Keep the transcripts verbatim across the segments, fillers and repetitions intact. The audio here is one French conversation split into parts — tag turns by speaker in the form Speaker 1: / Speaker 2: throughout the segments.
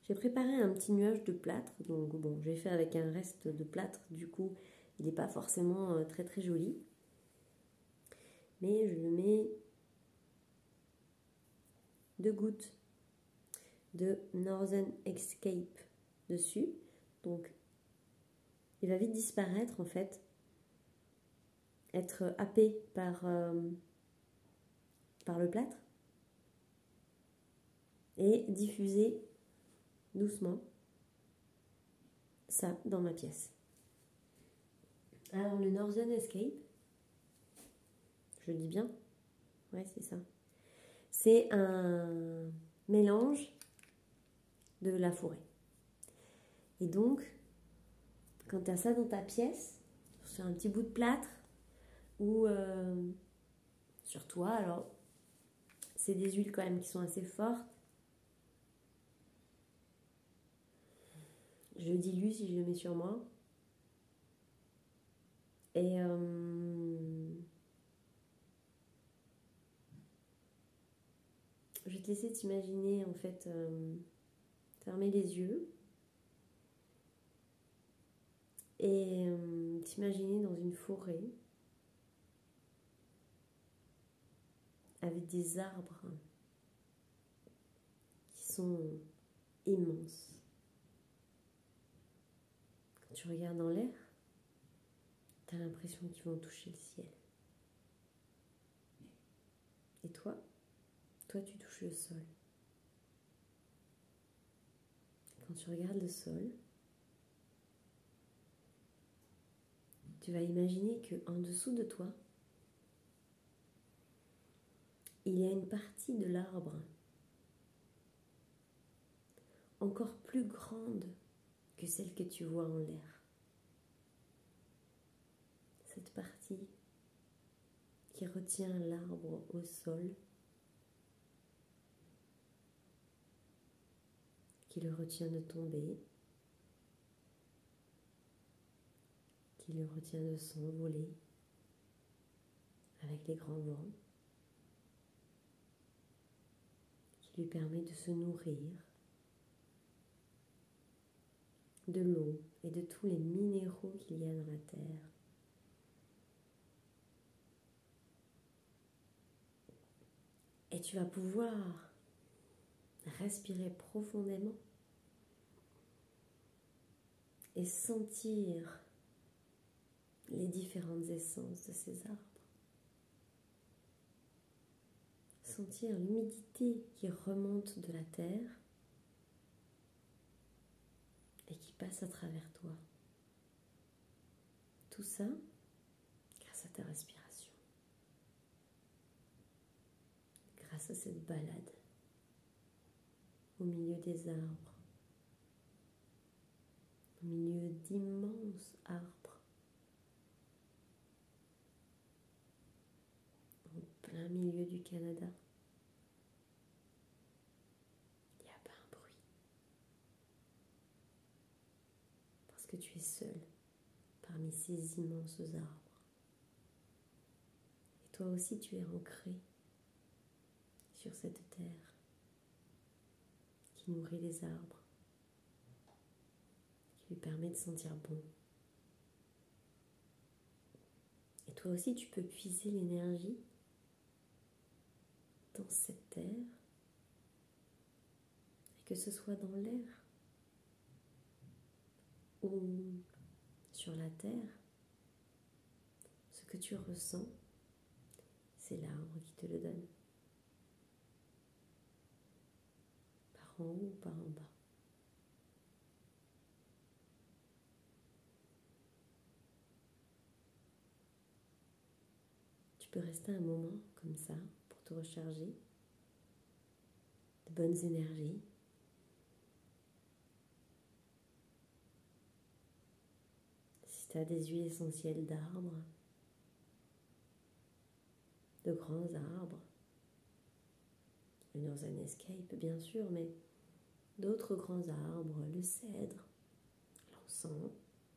Speaker 1: J'ai préparé un petit nuage de plâtre, donc bon, j'ai fait avec un reste de plâtre, du coup, il n'est pas forcément euh, très très joli. Mais je le mets deux gouttes de Northern Escape dessus. Donc, il va vite disparaître en fait, être happé par, euh, par le plâtre et diffuser doucement ça dans ma pièce. Alors, le Northern Escape, je dis bien, ouais, c'est ça. C'est un mélange de la forêt. Et donc, quand tu as ça dans ta pièce, sur un petit bout de plâtre ou euh, sur toi, alors c'est des huiles quand même qui sont assez fortes. Je dilue si je le mets sur moi. Et euh, je vais te laisser t'imaginer en fait euh, fermer les yeux et euh, t'imaginer dans une forêt avec des arbres qui sont immenses. Quand tu regardes dans l'air, tu as l'impression qu'ils vont toucher le ciel. Et toi, toi tu touches le sol. Quand tu regardes le sol, tu vas imaginer qu'en dessous de toi, il y a une partie de l'arbre encore plus grande que celle que tu vois en l'air. Cette partie qui retient l'arbre au sol, qui le retient de tomber, qui le retient de s'envoler avec les grands vents, qui lui permet de se nourrir de l'eau et de tous les minéraux qu'il y a dans la terre. Et tu vas pouvoir respirer profondément et sentir les différentes essences de ces arbres. Sentir l'humidité qui remonte de la terre et qui passe à travers toi. Tout ça grâce à ta respiration. Grâce à cette balade au milieu des arbres, au milieu d'immenses arbres, en plein milieu du Canada. Il n'y a pas un bruit. Parce que tu es seul parmi ces immenses arbres. Et toi aussi tu es ancré sur cette terre qui nourrit les arbres, qui lui permet de sentir bon. Et toi aussi tu peux puiser l'énergie dans cette terre, et que ce soit dans l'air ou sur la terre, ce que tu ressens, c'est l'arbre qui te le donne. Par en haut ou par en bas. Tu peux rester un moment comme ça pour te recharger de bonnes énergies. Si tu as des huiles essentielles d'arbres, de grands arbres, le Northern Escape bien sûr, mais d'autres grands arbres, le cèdre, l'encens,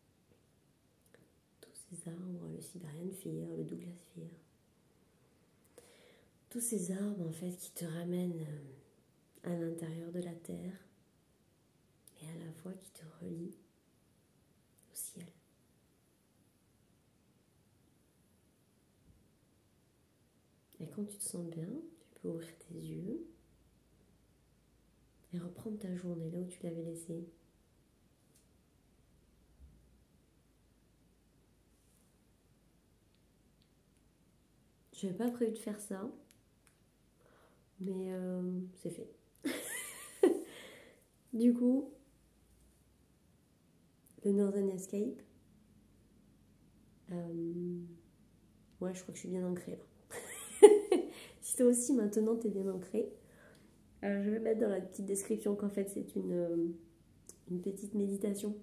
Speaker 1: tous ces arbres, le Siberian Fir, le Douglas Fir, tous ces arbres en fait qui te ramènent à l'intérieur de la terre fois qui te relie au ciel. Et quand tu te sens bien, tu peux ouvrir tes yeux et reprendre ta journée là où tu l'avais laissée. Je n'avais pas prévu de faire ça, mais euh, c'est fait. Du coup, le Northern Escape, euh, ouais, je crois que je suis bien ancrée là. Si toi aussi maintenant t'es bien ancrée, euh, je vais mettre dans la petite description qu'en fait c'est une, euh, une petite méditation.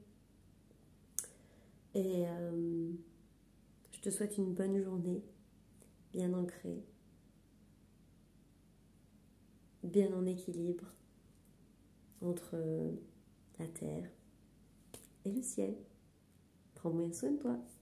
Speaker 1: Et euh, je te souhaite une bonne journée, bien ancrée, bien en équilibre entre la terre et le ciel. Prends bien soin de toi.